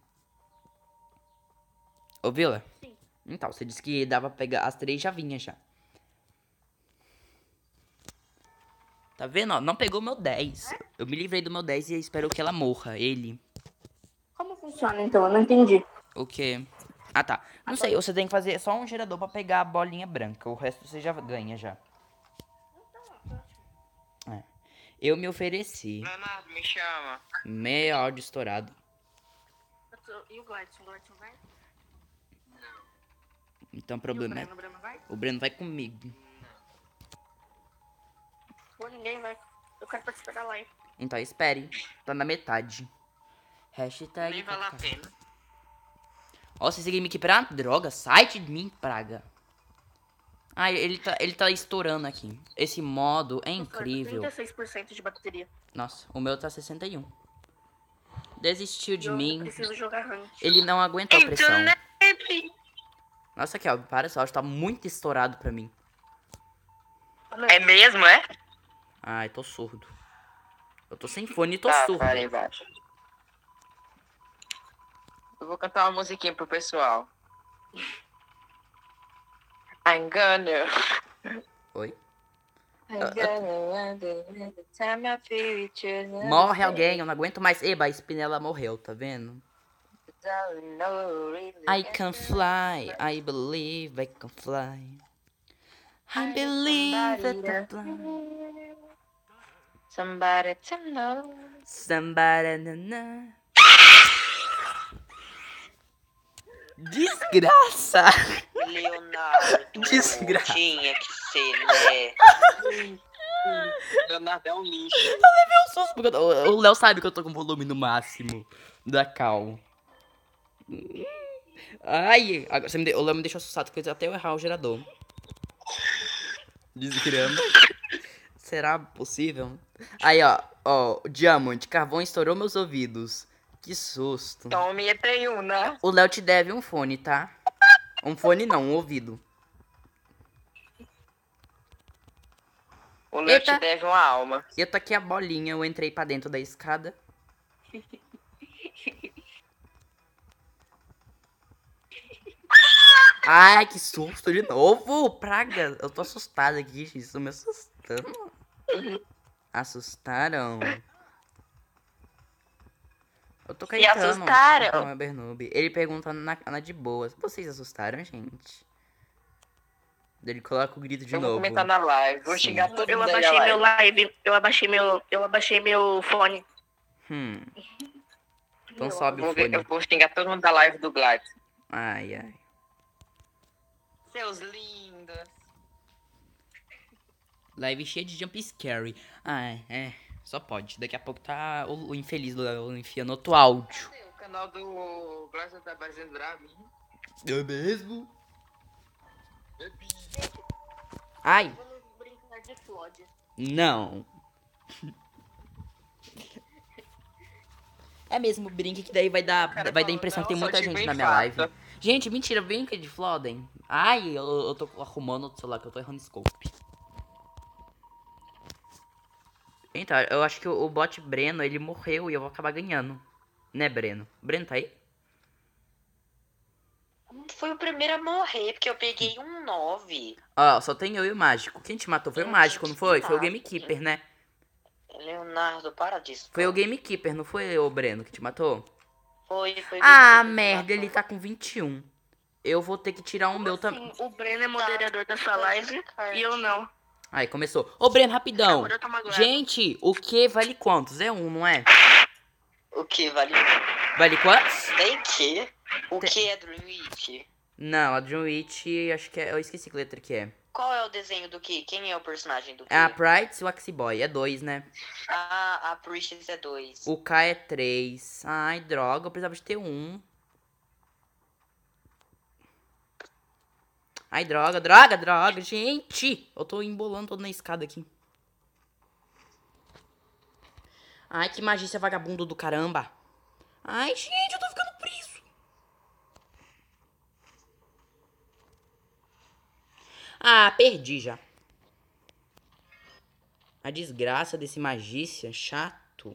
Ô, Vila? Sim. Então, você disse que dava pra pegar as 3 chavinhas já. Tá vendo, ó? Não pegou meu 10. Eu me livrei do meu 10 e espero que ela morra. Ele. Como funciona então? Eu não entendi. O quê? Ah, tá. Não sei, você tem que fazer só um gerador pra pegar a bolinha branca. O resto você já ganha já. É. Eu me ofereci. Leonardo, me chama. Meio áudio estourado. E o Gladson? O Gladson vai? Então o E o problema é... Breno? O Breno vai? O Breno vai comigo. Ou ninguém vai. Eu quero participar da live. Então espere. Tá na metade. Hashtag... Nem vale a pena. Ó, você seguiu me aqui pra droga. Sai de mim, praga. Ah, ele tá estourando aqui. Esse modo é incrível. 36% de bateria. Nossa, o meu tá 61. Desistiu de Eu mim. preciso jogar rank. Ele não aguentou a pressão. Nameless. Nossa, Kelvin, para, esse áudio tá muito estourado pra mim. É mesmo, é? Ai, tô surdo. Eu tô sem fone e tô Tá, surdo. para embaixo. Eu vou cantar uma musiquinha pro pessoal. I'm gonna. Oi? I'm gonna. Time I feel it, you Morre alguém, eu não aguento mais. Eba, a Spinella morreu, tá vendo? I can fly, I believe I can fly. I believe that the Somebody to know. somebody na. Desgraça! Leonardo. Desgraça. Tinha que ser, né? Leonardo é um lixo. Eu sou porque o Léo sabe que eu tô com o volume no máximo da Cal. Ai, agora o Léo me deixou assustado que até eu errar o gerador. Desgrama. Será possível? Aí, ó, Diamond, carvão estourou meus ouvidos. Que susto. Tome né? O Léo te deve um fone, tá? Um fone não, um ouvido. O Léo Eita. te deve uma alma. Eu taquei a bolinha, eu entrei pra dentro da escada. Ai, que susto de novo, praga. Eu tô assustada aqui, gente. Estão me assustando. Assustaram. Eu tô Se caetano. assustaram. Não, é Bernube. Ele pergunta na de boa. Vocês assustaram, gente? Ele coloca o grito de Eu vou novo. comentar na live. Vou Sim. xingar todo Eu mundo da abaixei meu live. live, eu abaixei meu fone. Então sobe o Eu fone. vou xingar todo mundo da live do Glad. Ai, ai. Seus lindos. Live cheia de jump scare. Ai, é. Só pode. Daqui a pouco tá o infeliz do Léo enfiando outro áudio. O canal do Glad tá aparecendo pra mim. É mesmo? Ai. Vamos brincar de Flood. Não. É mesmo, brinque que daí vai dar a impressão que tem muita gente na minha live. Gente, mentira, brinca de Floden. Ai, eu tô arrumando o celular que eu tô errando scope. Então, eu acho que o bot Breno, ele morreu e eu vou acabar ganhando. Né, Breno? Breno tá aí? Foi o primeiro a morrer, porque eu peguei um 9. Ó, só tem eu e o Mágico. Quem te matou foi o Mágico, não foi? Foi o Gamekeeper, né? Leonardo, para disso. Foi o Gamekeeper, não foi o Breno que te matou? Foi. Ah, ele merda, matou. ele tá com 21. Eu vou ter que tirar o meu também. O Breno é moderador da sua live e eu não. Aí, começou. Ô, Breno, rapidão. Agora eu tô magoado. Gente, o que vale quantos? É um, não é? O que vale? Vale quantos? Tem que? O que é Dreamwitch? Não, a Dreamwitch, acho que é... Eu esqueci que letra que é. Qual é o desenho do que? Quem é o personagem do que? É a Prides e o Axiboy. É 2, né? A Priestess é 2. O K é 3. Ai, droga, eu precisava de ter um. Ai, droga, gente. Eu tô embolando todo na escada aqui. Ai, que magícia vagabundo do caramba. Ai, gente, eu tô ficando preso. Ah, perdi já. A desgraça desse magícia chato.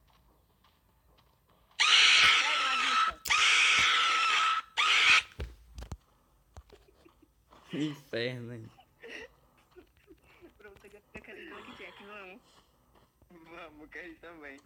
Inferno, hein? Pronto, eu quero Black Jack, vamos. Vamos, quero ir também.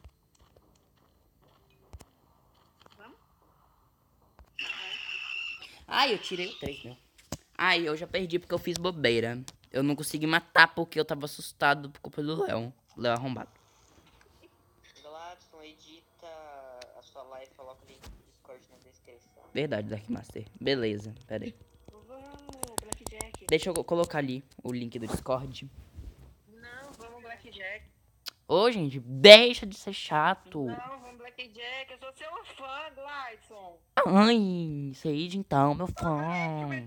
Ai, eu tirei o 3, meu. Ai, eu já perdi porque eu fiz bobeira. Eu não consegui matar porque eu tava assustado por culpa do Léo. Léo arrombado. Gladson, edita a sua live, coloca o link do Discord na descrição. Verdade, Darkmaster. Beleza, pera aí. Vamos, Black Jack. Deixa eu colocar ali o link do Discord. Não, vamos Blackjack. Ô, gente, deixa de ser chato. Não, vamos Blackjack. Eu sou seu fã, Gladson. Ai, Sage então, meu fã.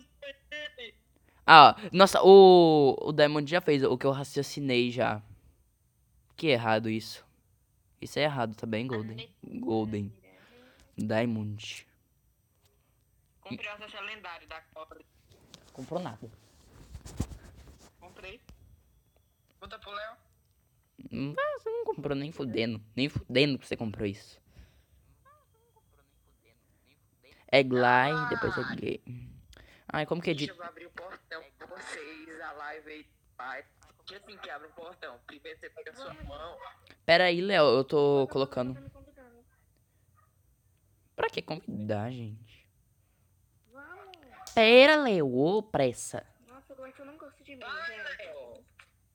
Ah, nossa, o Diamond já fez o que eu raciocinei já. Que errado isso. Isso é errado também, Golden. Diamond. Comprei o acesso lendário da cobra. Comprou nada. Comprei. Conta pro Léo. Você não comprou nem fudendo. Nem fudendo que você comprou isso. É Glide, depois é gay. Ai, como que é de... Deixa eu abrir o portão pra vocês. A live aí, pai. Que assim que abre o portão. Primeiro você pega a sua mão. Pera aí, Léo, eu tô colocando... Pra que convidar, gente? Pera, Léo, ô pressa. Nossa, Gleidson não gosta de mim, Vai, gente. Léo.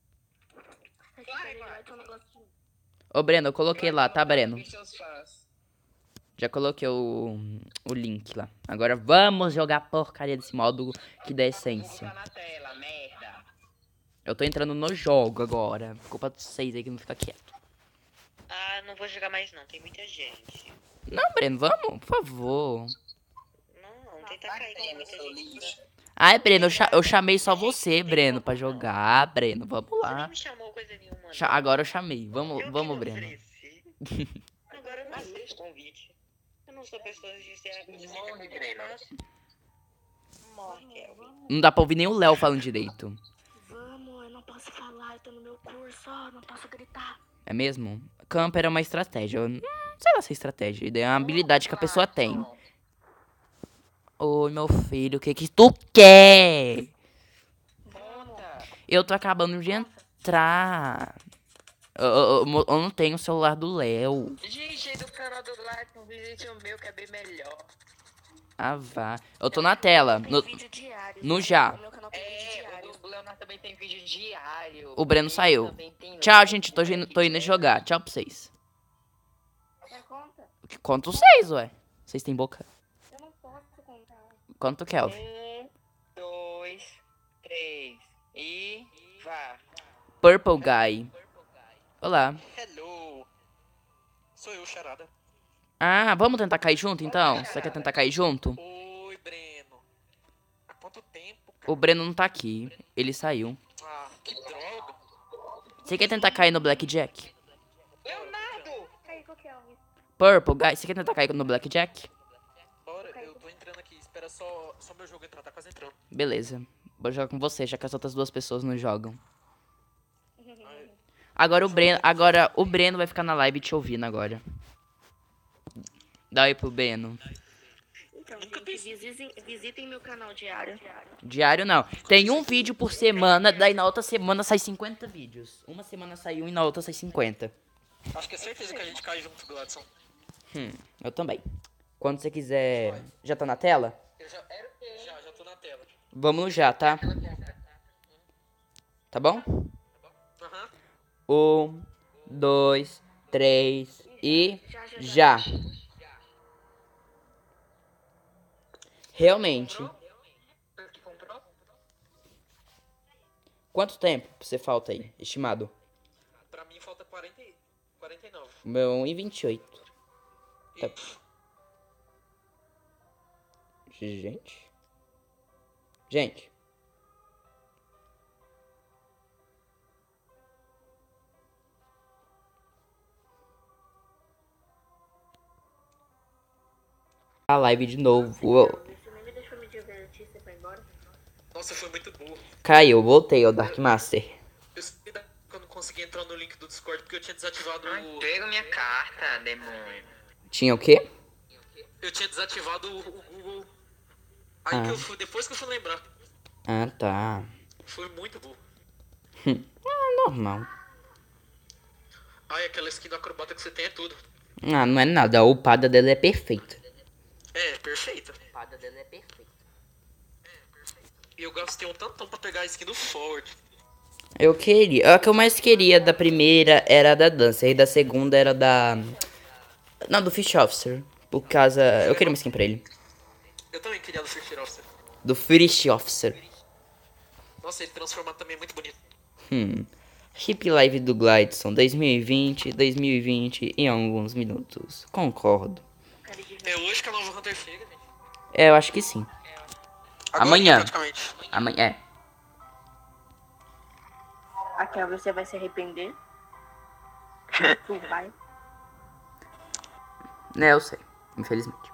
Hashtag Gleidson não gosta de mim. Ô, Breno, eu coloquei lá, tá, Breno? Ouvir seus fãs. Já coloquei o link lá. Agora vamos jogar a porcaria desse modo que dá Vou essência. botar na tela, merda. Eu tô entrando no jogo agora. Culpa de vocês aí que não fica quieto. Ah, não vou jogar mais não, tem muita gente. Não, Breno, vamos, por favor. Não, tenta cair, tem muita seu gente. lixo. Ai, Breno, eu chamei só você, Breno, pra jogar. Breno, vamos Você nem lá. me chamou coisa nenhuma. não. Agora eu chamei. Eu Vamos, que vamos, me Breno. ofereci. Agora eu não aceito convite. Eu não sou pessoa de ser Morre, Breno. Morre, Kelvin. Não dá pra ouvir nem o Léo falando direito. Vamos, eu não posso falar, eu tô no meu curso, ó, não posso gritar. É mesmo? Camper é uma estratégia. Eu não sei lá se é estratégia. É uma habilidade que a pessoa tem. Oi, meu filho, o que que tu quer? Bota. Eu tô acabando de entrar. Eu não tenho o celular do Léo. Gente, aí do canal do Gleidson, visite o meu que é bem melhor. Ah, vá. Eu tô na tela. Tem No, vídeo diário. no já. O meu canal tem vídeo diário. O Leonardo também tem vídeo diário. O Breno Ele saiu. também tem Tchau, gente. Tô indo jogar. Tchau pra vocês. Quer conta? Conta vocês, ué. Vocês têm boca. Eu não posso contar. Quanto, Kelvin? 1, 2, 3 e vá. Purple Guy. Olá. Hello. Sou eu, Charada. Ah, vamos tentar cair junto, então? Você quer tentar cair junto? Oi, Breno. Há quanto tempo? O Breno não tá aqui. Ele saiu. Ah, que droga. Você quer tentar cair no Blackjack? Leonardo! Aí, qual que é o Purple Guy, você quer tentar cair no Blackjack? Bora, eu tô entrando aqui. Espera só meu jogo entrar, tá quase entrando. Beleza. Vou jogar com você, já que as outras duas pessoas não jogam. Ai, Agora o Breno vai ficar na live te ouvindo agora. Dá aí pro Breno. Então, gente, visitem meu canal diário. Diário não. Tem um vídeo por semana, daí na outra semana sai 50 vídeos. Uma semana sai um e na outra sai 50. acho que é certeza que a gente cai junto, Gladson. Eu também. Quando você quiser... Já tá na tela? Eu já tô na tela. Vamos já, tá? Tá bom? Aham. 1, 2, 3 e... Já. Realmente. Que comprou? Quanto tempo você falta aí, estimado? Pra mim falta 49. Meu 1,28. E, Tá. Gente. A live de novo. Você nem me deixou me divertir, você foi embora? nossa, foi muito burro. Caiu, voltei ao Dark Master. Eu sei que eu não consegui entrar no link do Discord porque eu tinha desativado Pega minha carta, demônio. Tinha o quê? Eu tinha desativado o Google. Aí que eu fui, depois que eu fui lembrar. Ah, tá. Foi muito burro. Normal. Ai, aquela skin do acrobata que você tem é tudo. Ah, não é nada. A upada dela é perfeita. É, perfeita. A upada dela é perfeita. E eu gastei um tantão pra pegar a skin do Forward. Eu queria. A que eu mais queria da primeira era a da Dancer. E da segunda era da. Não, do Fish Officer. Por causa. Eu queria uma skin pra ele. Eu também queria do First Officer. Do Fish Officer. Nossa, ele transformado também é muito bonito. Hip Live do Glidson 2020 em alguns minutos. Concordo. É hoje que a nova Hunter chega, gente. É, eu acho que sim. Agora, Amanhã. praticamente. Amanhã. É. Aquela você vai se arrepender. Tu vai. Né, eu sei. Infelizmente.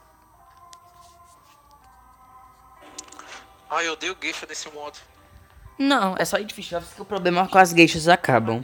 Ai, eu odeio geisha nesse modo. Não, é só ir de Fish Officer que o problema é que as geishas acabam.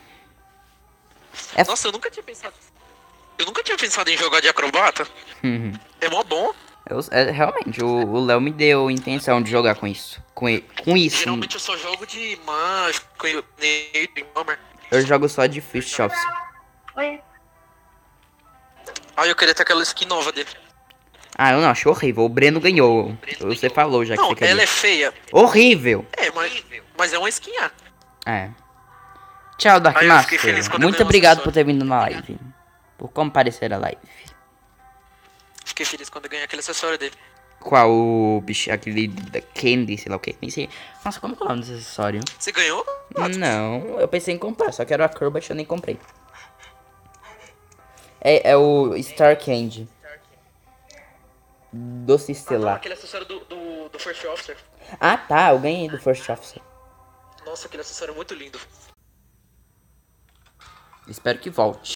É Nossa, eu nunca tinha pensado. Eu nunca tinha pensado em jogar de acrobata. É mó bom. Realmente, o Léo me deu intenção de jogar com isso. Com isso. Geralmente eu só jogo de mágico, e Hammer. Eu jogo só de Fish Officer. Oi. Ai, eu queria ter aquela skin nova dele. Ah, eu não, achei horrível. O Breno ganhou. Você falou já que Não, você queria. ela é feia. Horrível. É, mas é uma skinha. É. Tchau, Dark Aí eu fiquei Master. feliz quando eu Muito ganhei um obrigado acessório. por ter vindo na live. Por comparecer à live. Fiquei feliz quando eu ganhei aquele acessório dele. Qual o bicho, aquele da Candy, sei lá o que. Nem sei. Nossa, como que é o nome desse acessório? Você ganhou? Não, eu pensei em comprar, só que era o Acrobat, eu nem comprei. É o Star Candy. Doce Ah, não, estelar. aquele acessório do First Officer. Ah, tá, eu ganhei do First Officer. Nossa, aquele acessório é muito lindo. Espero que volte.